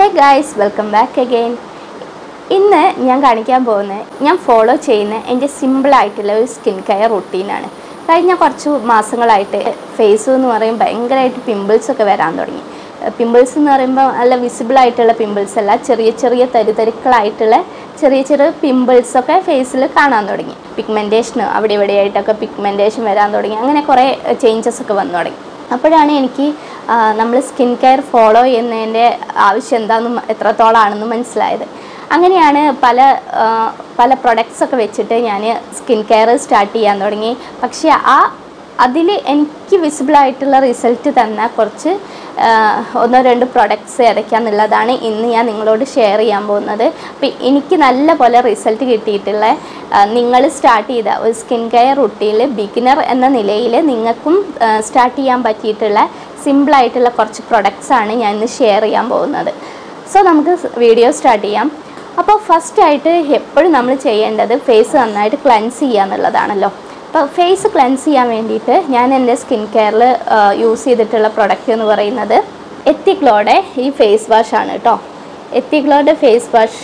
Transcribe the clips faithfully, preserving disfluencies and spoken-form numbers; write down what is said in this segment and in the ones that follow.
Hi guys, welcome back again. ഇന്ന് ഞാൻ കാണിക്കാൻ പോകുന്നത് ഞാൻ ഫോളോ ചെയ്യുന്ന എൻ്റെ സിമ്പിളായിട്ടുള്ള ഒരു സ്കിൻ കെയർ റൂട്ടീനാണ്. കഴിഞ്ഞ കുറച്ച് മാസങ്ങളായിട്ട് ഫേസ് എന്ന് പറയുമ്പോൾ ഭയങ്കരമായിട്ട് പിമ്പിൾസൊക്കെ വരാൻ തുടങ്ങി. പിമ്പിൾസ് എന്ന് പറയുമ്പോൾ നല്ല വിസിബിളായിട്ടുള്ള പിമ്പിൾസ് അല്ല, ചെറിയ ചെറിയ തരിതരിക്കളായിട്ടുള്ള ചെറിയ ചെറിയ പിമ്പിൾസൊക്കെ ഫേസിൽ കാണാൻ തുടങ്ങി. പിഗ്മെൻറ്റേഷൻ അവിടെ ഇവിടെയായിട്ടൊക്കെ പിഗ്മെൻറ്റേഷൻ വരാൻ തുടങ്ങി. അങ്ങനെ കുറേ ചേഞ്ചസ് ഒക്കെ വന്നു തുടങ്ങി. അപ്പോഴാണ് എനിക്ക് നമ്മൾ സ്കിൻ കെയർ ഫോളോ ചെയ്യുന്നതിൻ്റെ ആവശ്യം എന്താണെന്നും എത്രത്തോളമാണെന്നും മനസ്സിലായത്. അങ്ങനെയാണ് പല പല പ്രൊഡക്ട്സൊക്കെ വെച്ചിട്ട് ഞാൻ സ്കിൻ കെയർ സ്റ്റാർട്ട് ചെയ്യാൻ തുടങ്ങി. പക്ഷേ ആ അതിൽ എനിക്ക് വിസിബിളായിട്ടുള്ള റിസൾട്ട് തന്ന കുറച്ച് ഒന്നോ രണ്ട് പ്രൊഡക്ട്സ് ഏതൊക്കെയാണെന്നുള്ളതാണ് ഇന്ന് ഞാൻ നിങ്ങളോട് ഷെയർ ചെയ്യാൻ പോകുന്നത്. അപ്പോൾ എനിക്ക് നല്ല പോലെ റിസൾട്ട് കിട്ടിയിട്ടുള്ള നിങ്ങൾ സ്റ്റാർട്ട് ചെയ്ത ഒരു സ്കിൻ കെയർ റൂട്ടീനിൽ ബിഗിനർ എന്ന നിലയിൽ നിങ്ങൾക്കും സ്റ്റാർട്ട് ചെയ്യാൻ പറ്റിയിട്ടുള്ള സിമ്പിളായിട്ടുള്ള കുറച്ച് പ്രൊഡക്ട്സാണ് ഞാൻ ഇന്ന് ഷെയർ ചെയ്യാൻ പോകുന്നത്. സോ നമുക്ക് വീഡിയോ സ്റ്റാർട്ട് ചെയ്യാം. അപ്പോൾ ഫസ്റ്റായിട്ട് എപ്പോഴും നമ്മൾ ചെയ്യേണ്ടത് ഫേസ് നന്നായിട്ട് ക്ലെൻസ് ചെയ്യുക എന്നുള്ളതാണല്ലോ. അപ്പോൾ ഫേസ് ക്ലെൻസ് ചെയ്യാൻ വേണ്ടിയിട്ട് ഞാൻ എൻ്റെ സ്കിൻ കെയറിൽ യൂസ് ചെയ്തിട്ടുള്ള പ്രൊഡക്റ്റ് എന്ന് പറയുന്നത് എത്തിഗ്ലോയുടെ ഈ ഫേസ് വാഷാണ് കേട്ടോ. എത്തിഗ്ലോയുടെ ഫേസ് വാഷ്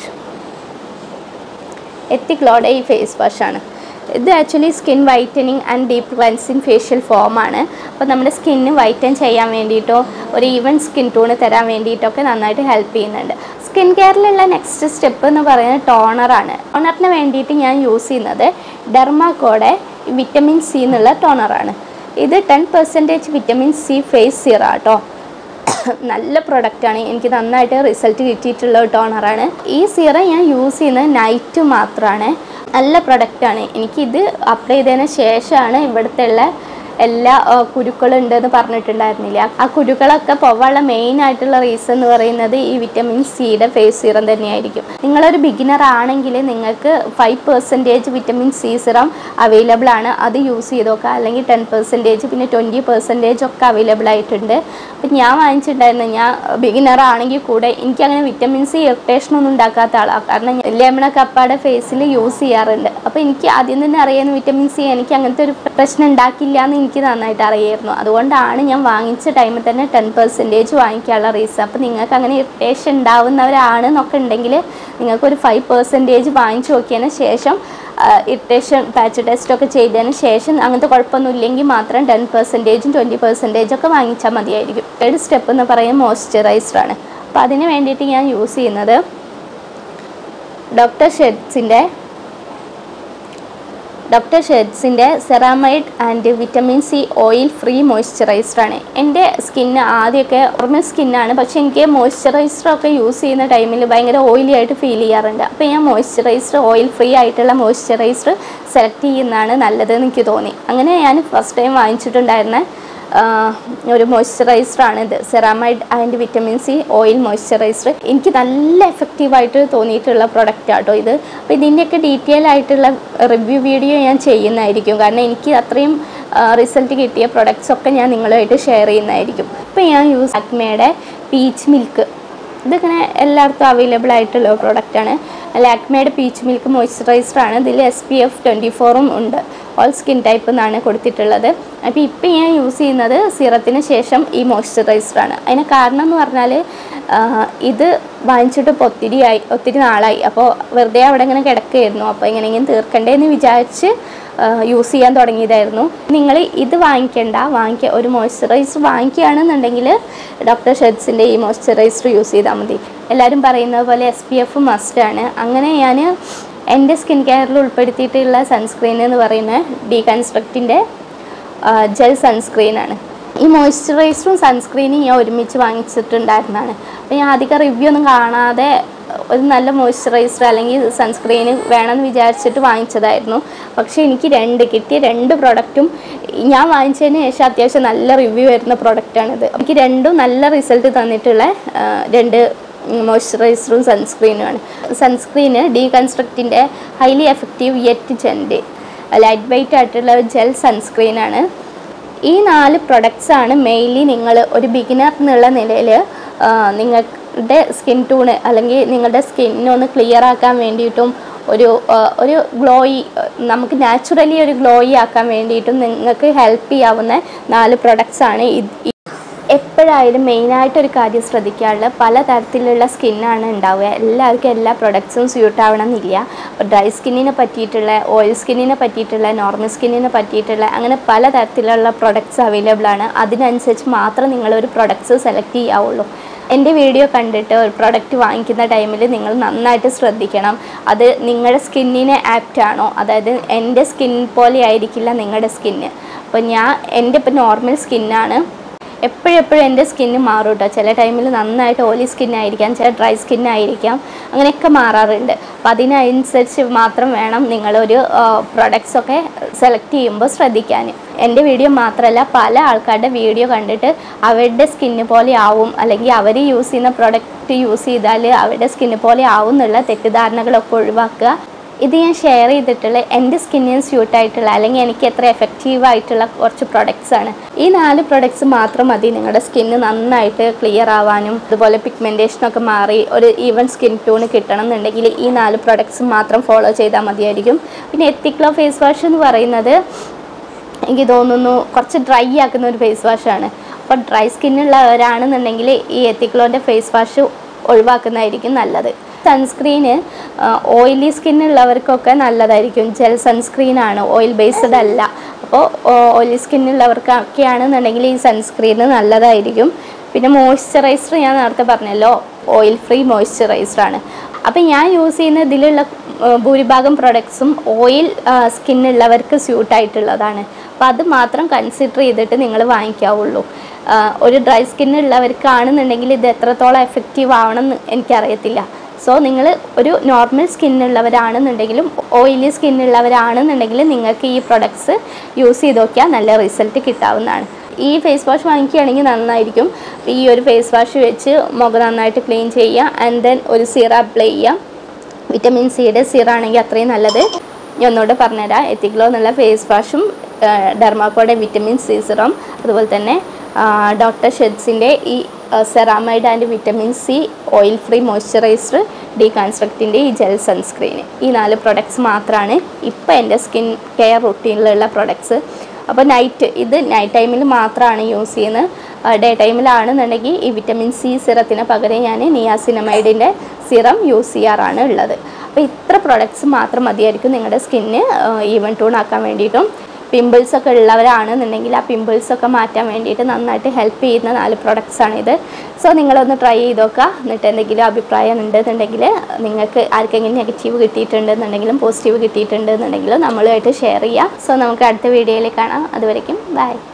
എത്തിഗ്ലോയുടെ ഈ ഫേസ് വാഷാണ്. ഇത് actually skin whitening and deep cleansing facial ഫോമാണ്. അപ്പോൾ നമ്മുടെ സ്കിന്ന് വൈറ്റൻ ചെയ്യാൻ വേണ്ടിയിട്ടോ ഒരു ഈവൻ സ്കിൻ ടോണ് തരാൻ വേണ്ടിയിട്ടൊക്കെ നന്നായിട്ട് ഹെൽപ്പ് ചെയ്യുന്നുണ്ട്. സ്കിൻ കെയറിലുള്ള നെക്സ്റ്റ് സ്റ്റെപ്പ് എന്ന് പറയുന്നത് ടോണറാണ്. ടോണറിന് വേണ്ടിയിട്ട് ഞാൻ യൂസ് ചെയ്യുന്നത് ഡെർമാക്കോയുടെ വിറ്റമിൻ സി എന്നുള്ള ടോണറാണ്. ഇത് ten percentage vitamin C face serum കേട്ടോ. നല്ല പ്രൊഡക്റ്റാണ്, എനിക്ക് നന്നായിട്ട് റിസൾട്ട് കിട്ടിയിട്ടുള്ള ടോണറാണ്. ഈ സീറം ഞാൻ യൂസ് ചെയ്യുന്നത് നൈറ്റ് മാത്രമാണ്. നല്ല പ്രൊഡക്റ്റാണ്. എനിക്കിത് അപ്ലൈ ചെയ്തതിന് ശേഷമാണ് ഇവിടുത്തെ ഉള്ള എല്ലാ കുരുക്കളുണ്ടെന്ന് പറഞ്ഞിട്ടുണ്ടായിരുന്നില്ല. ആ കുരുക്കളൊക്കെ പോവാനുള്ള മെയിൻ ആയിട്ടുള്ള റീസൺ എന്ന് പറയുന്നത് ഈ വിറ്റമിൻ സിയുടെ ഫേസ് സീറം തന്നെയായിരിക്കും. നിങ്ങളൊരു ബിഗിനർ ആണെങ്കിൽ നിങ്ങൾക്ക് five percentage vitamin C serum available ആണ്. അത് യൂസ് ചെയ്ത് നോക്കുക. അല്ലെങ്കിൽ ടെൻ പെർസെൻറ്റേജ് പിന്നെ ട്വൻറ്റി പെർസെൻറ്റേജ് ഒക്കെ അവൈലബിൾ ആയിട്ടുണ്ട്. അപ്പം ഞാൻ വാങ്ങിച്ചിട്ടുണ്ടായിരുന്നു, ഞാൻ ബിഗിനർ ആണെങ്കിൽ കൂടെ എനിക്കങ്ങനെ വിറ്റമിൻ സി ഇറിറ്റേഷനൊന്നും ഉണ്ടാക്കാത്ത ആളാണ്. കാരണം ലെമണ കപ്പാടെ ഫേസിൽ യൂസ് ചെയ്യാറുണ്ട്. അപ്പോൾ എനിക്ക് ആദ്യം തന്നെ അറിയാവുന്ന വിറ്റമിൻ സി എനിക്ക് അങ്ങനത്തെ ഒരു പ്രശ്നം ഉണ്ടാക്കില്ല എന്ന് എനിക്ക് നന്നായിട്ട് അറിയായിരുന്നു. അതുകൊണ്ടാണ് ഞാൻ വാങ്ങിച്ച ടൈമിൽ തന്നെ ടെൻ പെർസെൻറ്റേജ് വാങ്ങിക്കാനുള്ള റീസൺ. അപ്പോൾ നിങ്ങൾക്ക് അങ്ങനെ ഇറിറ്റേഷൻ ഉണ്ടാവുന്നവരാണെന്നൊക്കെ ഉണ്ടെങ്കിൽ നിങ്ങൾക്കൊരു ഫൈവ് പെർസെൻറ്റേജ് വാങ്ങിച്ച് നോക്കിയതിന് ശേഷം ഇറിറ്റേഷൻ പാച്ച് ടെസ്റ്റൊക്കെ ചെയ്തതിന് ശേഷം അങ്ങനത്തെ കുഴപ്പമൊന്നും ഇല്ലെങ്കിൽ മാത്രം ടെൻ പെർസെൻറ്റേജും ട്വൻറ്റി പെർസെൻറ്റേജും ഒക്കെ വാങ്ങിച്ചാൽ മതിയായിരിക്കും. തേർഡ് സ്റ്റെപ്പ് എന്ന് പറയുന്നത് മോയ്സ്ചറൈസറാണ്. അപ്പോൾ അതിന് വേണ്ടിയിട്ട് ഞാൻ യൂസ് ചെയ്യുന്നത് ഡോക്ടർ ഷെഡ്സിൻ്റെ ഡോക്ടർ ഷെഡ്സിൻ്റെ ceramide and vitamin C oil free മോയ്സ്ചറൈസറാണ്. എൻ്റെ സ്കിന്ന് ആദ്യമൊക്കെ നോർമൽ സ്കിന്നാണ്, പക്ഷേ എനിക്ക് മോയ്സ്ചറൈസറൊക്കെ യൂസ് ചെയ്യുന്ന ടൈമിൽ ഭയങ്കര ഓയിലി ആയിട്ട് ഫീൽ ചെയ്യാറുണ്ട്. അപ്പോൾ ഞാൻ മോയ്സ്ചറൈസർ ഓയിൽ ഫ്രീ ആയിട്ടുള്ള മോയ്സ്ചറൈസർ സെലക്ട് ചെയ്യുന്നതാണ് നല്ലതെന്ന് എനിക്ക് തോന്നി. അങ്ങനെ ഞാൻ ഫസ്റ്റ് ടൈം വാങ്ങിച്ചിട്ടുണ്ടായിരുന്ന ഒരു മോയ്സ്ചറൈസറാണ് ഇത്, ceramide and vitamin C oil moisturiser. എനിക്ക് നല്ല എഫക്റ്റീവായിട്ട് തോന്നിയിട്ടുള്ള പ്രൊഡക്റ്റാണ് കേട്ടോ ഇത്. അപ്പോൾ ഇതിൻ്റെയൊക്കെ ഡീറ്റെയിൽ ആയിട്ടുള്ള റിവ്യൂ വീഡിയോ ഞാൻ ചെയ്യുന്നതായിരിക്കും. കാരണം എനിക്ക് അത്രയും റിസൾട്ട് കിട്ടിയ പ്രൊഡക്ട്സൊക്കെ ഞാൻ നിങ്ങളുമായിട്ട് ഷെയർ ചെയ്യുന്നതായിരിക്കും. ഇപ്പോൾ ഞാൻ യൂസ് ലാക്മേയുടെ പീച്ച് മിൽക്ക്, ഇതിങ്ങനെ എല്ലായിടത്തും അവൈലബിൾ ആയിട്ടുള്ള പ്രൊഡക്റ്റാണ്. ലാക്മേയുടെ പീച്ച് മിൽക്ക് മോയ്സ്ചറൈസറാണ്. ഇതിൽ എസ് പി എഫ് ട്വൻറ്റി ഫോറും ഉണ്ട്. ഓൾ സ്കിൻ ടൈപ്പ് എന്നാണ് കൊടുത്തിട്ടുള്ളത്. അപ്പോൾ ഇപ്പം ഞാൻ യൂസ് ചെയ്യുന്നത് സിറത്തിന് ശേഷം ഈ മോയ്സ്ചറൈസറാണ്. അതിന് കാരണം എന്ന് പറഞ്ഞാൽ ഇത് വാങ്ങിച്ചിട്ട് ഇപ്പോൾ ഒത്തിരി ആയി ഒത്തിരി നാളായി. അപ്പോൾ വെറുതെ അവിടെ ഇങ്ങനെ കിടക്കുകയായിരുന്നു. അപ്പോൾ എങ്ങനെയെങ്കിലും തീർക്കണ്ടേന്ന് വിചാരിച്ച് യൂസ് ചെയ്യാൻ തുടങ്ങിയതായിരുന്നു. നിങ്ങൾ ഇത് വാങ്ങിക്കേണ്ട, വാങ്ങിക്കുക ഒരു മോയ്സ്ചറൈസർ വാങ്ങിക്കുകയാണെന്നുണ്ടെങ്കിൽ ഡോക്ടർ ഷെഡ്സിൻ്റെ ഈ മോയ്സ്ചറൈസർ യൂസ് ചെയ്താൽ മതി. എല്ലാവരും പറയുന്നത് പോലെ എസ് പി എഫ് മസ്റ്റാണ്. അങ്ങനെ ഞാൻ എൻ്റെ സ്കിൻ കെയറിൽ ഉൾപ്പെടുത്തിയിട്ടുള്ള സൺസ്ക്രീൻ എന്ന് പറയുന്നത് ഡീകൺസ്ട്രക്റ്റിൻ്റെ ജെൽ സൺസ്ക്രീനാണ്. ഈ മോയ്സ്ചറൈസറും സൺസ്ക്രീനും ഞാൻ ഒരുമിച്ച് വാങ്ങിച്ചിട്ടുണ്ടായിരുന്നതാണ്. അപ്പോൾ ഞാൻ അധികം റിവ്യൂ ഒന്നും കാണാതെ ഒരു നല്ല മോയ്സ്ചറൈസർ അല്ലെങ്കിൽ സൺസ്ക്രീന് വേണമെന്ന് വിചാരിച്ചിട്ട് വാങ്ങിച്ചതായിരുന്നു. പക്ഷേ എനിക്ക് രണ്ട് കിട്ടിയ രണ്ട് പ്രൊഡക്റ്റും ഞാൻ വാങ്ങിച്ചതിന് ശേഷം അത്യാവശ്യം നല്ല റിവ്യൂ വരുന്ന പ്രൊഡക്റ്റാണിത്. എനിക്ക് രണ്ടും നല്ല റിസൾട്ട് തന്നിട്ടുള്ള രണ്ട് മോയ്സ്ചറൈസറും സൺസ്ക്രീനുമാണ്. സൺസ്ക്രീന് ഡീകൺസ്ട്രക്റ്റിൻ്റെ highly effective yet gentle light weight ആയിട്ടുള്ള ജെൽ സൺസ്ക്രീനാണ്. ഈ നാല് പ്രൊഡക്ട്സാണ് മെയിൻലി നിങ്ങൾ ഒരു ബിഗിനർ എന്നുള്ള നിലയിൽ നിങ്ങളുടെ സ്കിൻ ടൂണ് അല്ലെങ്കിൽ നിങ്ങളുടെ സ്കിന്നൊന്ന് ക്ലിയർ ആക്കാൻ വേണ്ടിയിട്ടും ഒരു ഒരു ഗ്ലോയി നമുക്ക് നാച്ചുറലി ഒരു ഗ്ലോയി ആക്കാൻ വേണ്ടിയിട്ടും നിങ്ങൾക്ക് ഹെൽപ്പ് ചെയ്യാവുന്ന നാല് പ്രൊഡക്ട്സാണ്. എപ്പോഴായാലും മെയിനായിട്ടൊരു കാര്യം ശ്രദ്ധിക്കാറുള്ള പല തരത്തിലുള്ള സ്കിന്നാണ് ഉണ്ടാവുക. എല്ലാവർക്കും എല്ലാ പ്രൊഡക്ട്സും സ്യൂട്ട് ആവണം എന്നില്ല. അപ്പോൾ ഡ്രൈ സ്കിന്നിനെ പറ്റിയിട്ടുള്ള, ഓയിൽ സ്കിന്നിനെ പറ്റിയിട്ടുള്ള, നോർമൽ സ്കിന്നിനെ പറ്റിയിട്ടുള്ള അങ്ങനെ പല തരത്തിലുള്ള പ്രൊഡക്ട്സ് അവൈലബിൾ ആണ്. അതിനനുസരിച്ച് മാത്രം നിങ്ങളൊരു പ്രൊഡക്ട്സ് സെലക്ട് ചെയ്യാവുള്ളൂ. എൻ്റെ വീഡിയോ കണ്ടിട്ട് ഒരു പ്രൊഡക്റ്റ് വാങ്ങിക്കുന്ന ടൈമിൽ നിങ്ങൾ നന്നായിട്ട് ശ്രദ്ധിക്കണം. അത് നിങ്ങളുടെ സ്കിന്നിന് ആപ്റ്റ് ആണോ, അതായത് എൻ്റെ സ്കിൻ പോലെ ആയിരിക്കില്ല നിങ്ങളുടെ സ്കിന്ന്. അപ്പോൾ ഞാൻ എൻ്റെ ഇപ്പോൾ നോർമൽ സ്കിന്നാണ്. എപ്പോഴെപ്പോഴും എൻ്റെ സ്കിന്ന് മാറും കേട്ടോ. ചില ടൈമിൽ നന്നായിട്ട് ഓയിലി സ്കിന്നായിരിക്കാം, ചില ഡ്രൈ സ്കിന്നായിരിക്കാം, അങ്ങനെയൊക്കെ മാറാറുണ്ട്. അപ്പം അതിനനുസരിച്ച് മാത്രം വേണം നിങ്ങളൊരു പ്രൊഡക്ട്സൊക്കെ സെലക്ട് ചെയ്യുമ്പോൾ ശ്രദ്ധിക്കാൻ. എൻ്റെ വീഡിയോ മാത്രമല്ല, പല ആൾക്കാരുടെ വീഡിയോ കണ്ടിട്ട് അവരുടെ സ്കിന്ന് പോലെ ആവും, അല്ലെങ്കിൽ അവർ യൂസ് ചെയ്യുന്ന പ്രൊഡക്റ്റ് യൂസ് ചെയ്താൽ അവരുടെ സ്കിന്ന് പോലെ ആവും എന്നുള്ള തെറ്റിദ്ധാരണകളൊക്കെ ഒഴിവാക്കുക. ഇത് ഞാൻ ഷെയർ ചെയ്തിട്ടുള്ള എൻ്റെ സ്കിന്നിന് സ്യൂട്ടായിട്ടുള്ള അല്ലെങ്കിൽ എനിക്ക് എത്ര എഫക്റ്റീവായിട്ടുള്ള കുറച്ച് പ്രൊഡക്ട്സാണ്. ഈ നാല് പ്രൊഡക്ട്സ് മാത്രം മതി നിങ്ങളുടെ സ്കിന്ന് നന്നായിട്ട് ക്ലിയർ ആവാനും അതുപോലെ പിഗ്മെൻറ്റേഷനൊക്കെ മാറി ഒരു ഈവൻ സ്കിൻ ടോൺ കിട്ടണം എന്നുണ്ടെങ്കിൽ ഈ നാല് പ്രൊഡക്ട്സ് മാത്രം ഫോളോ ചെയ്താൽ മതിയായിരിക്കും. പിന്നെ എത്തിക്ലോ ഫേസ് വാഷ് എന്ന് പറയുന്നത് എനിക്ക് തോന്നുന്നു കുറച്ച് ഡ്രൈ ആക്കുന്ന ഒരു ഫേസ് വാഷാണ്. അപ്പോൾ ഡ്രൈ സ്കിന്നുള്ളവരാണെന്നുണ്ടെങ്കിൽ ഈ എത്തിക്ലോൻ്റെ ഫേസ് വാഷ് ഒഴിവാക്കുന്നതായിരിക്കും നല്ലത്. സൺസ്ക്രീന് ഓയിലി സ്കിന്നുള്ളവർക്കൊക്കെ നല്ലതായിരിക്കും. ജെൽ സൺസ്ക്രീനാണ്, ഓയിൽ ബേസ്ഡ് അല്ല. അപ്പോൾ ഓയിലി സ്കിന്നുള്ളവർക്കൊക്കെ ആണെന്നുണ്ടെങ്കിൽ ഈ സൺസ്ക്രീന് നല്ലതായിരിക്കും. പിന്നെ മോയ്സ്ചറൈസർ ഞാൻ നേരത്തെ പറഞ്ഞല്ലോ, ഓയിൽ ഫ്രീ മോയ്സ്ചറൈസറാണ്. അപ്പോൾ ഞാൻ യൂസ് ചെയ്യുന്ന ഇതിലുള്ള ഭൂരിഭാഗം പ്രൊഡക്ട്സും ഓയിൽ സ്കിന്നുള്ളവർക്ക് സ്യൂട്ടായിട്ടുള്ളതാണ്. അപ്പോൾ അത് മാത്രം കൺസിഡർ ചെയ്തിട്ട് നിങ്ങൾ വാങ്ങിക്കാവുള്ളൂ. ഒരു ഡ്രൈ സ്കിന്നുള്ളവർക്കാണെന്നുണ്ടെങ്കിൽ ഇത് എത്രത്തോളം എഫക്റ്റീവ് ആവണം എന്ന് എനിക്കറിയത്തില്ല. സോ നിങ്ങൾ ഒരു നോർമൽ സ്കിന്നുള്ളവരാണെന്നുണ്ടെങ്കിലും ഓയിലി സ്കിന്നുള്ളവരാണെന്നുണ്ടെങ്കിലും നിങ്ങൾക്ക് ഈ പ്രൊഡക്ട്സ് യൂസ് ചെയ്ത് നോക്കിയാൽ നല്ല റിസൾട്ട് കിട്ടാവുന്നതാണ്. ഈ ഫേസ് വാഷ് വാങ്ങിക്കുകയാണെങ്കിൽ നന്നായിരിക്കും. ഈ ഒരു ഫേസ് വാഷ് വെച്ച് മുഖം നന്നായിട്ട് ക്ലീൻ ചെയ്യുക, ആൻഡ് ദെൻ ഒരു സിറം അപ്ലൈ ചെയ്യാം. വിറ്റമിൻ സിയുടെ സിറം ആണെങ്കിൽ അത്രയും നല്ലത്. ഞാൻ ഒന്നുകൂടെ പറഞ്ഞുതരാം. എത്തിക്ലോ എന്നുള്ള ഫേസ് വാഷും ഡെർമാക്കോയുടെ വിറ്റമിൻ സി സിറം, അതുപോലെ തന്നെ ഡോക്ടർ ഷെഡ്സിൻ്റെ ഈ ceramide and vitamin C oil free moisturiser, ഡീകൺസ്ട്രക്റ്റിൻ്റെ ഈ ജെൽ സൺസ്ക്രീന്, ഈ നാല് പ്രൊഡക്ട്സ് മാത്രമാണ് ഇപ്പോൾ എൻ്റെ സ്കിൻ കെയർ റുട്ടീനിലുള്ള പ്രൊഡക്ട്സ്. അപ്പോൾ നൈറ്റ് ഇത് നൈറ്റ് ടൈമിൽ മാത്രമാണ് യൂസ് ചെയ്യുന്നത്. ഡേ ടൈമിലാണെന്നുണ്ടെങ്കിൽ ഈ വിറ്റമിൻ സി സിറത്തിന് പകരം ഞാൻ നിയാസിനമൈഡിൻ്റെ സിറം യൂസ് ചെയ്യാറാണ് ഉള്ളത്. അപ്പോൾ ഇത്ര പ്രൊഡക്ട്സ് മാത്രം മതിയായിരിക്കും നിങ്ങളുടെ സ്കിന്ന് ഈവൻ ടൂൺ ആക്കാൻ വേണ്ടിയിട്ടും. പിമ്പിൾസൊക്കെ ഉള്ളവരാണെന്നുണ്ടെങ്കിൽ ആ പിമ്പിൾസൊക്കെ മാറ്റാൻ വേണ്ടിയിട്ട് നന്നായിട്ട് ഹെൽപ്പ് ചെയ്യുന്ന നാല് പ്രൊഡക്ട്സാണിത്. സോ നിങ്ങളൊന്ന് ട്രൈ ചെയ്ത് നോക്കുക. എന്നിട്ട് എന്തെങ്കിലും അഭിപ്രായം ഉണ്ടെന്നുണ്ടെങ്കിൽ, നിങ്ങൾക്ക് ആർക്കെങ്കിലും നെഗറ്റീവ് കിട്ടിയിട്ടുണ്ടെന്നുണ്ടെങ്കിലും പോസിറ്റീവ് കിട്ടിയിട്ടുണ്ടെന്നുണ്ടെങ്കിലും നമ്മളുമായിട്ട് ഷെയർ ചെയ്യുക. സോ നമുക്ക് അടുത്ത വീഡിയോയിൽ കാണാം. അതുവരേക്കും ബൈ.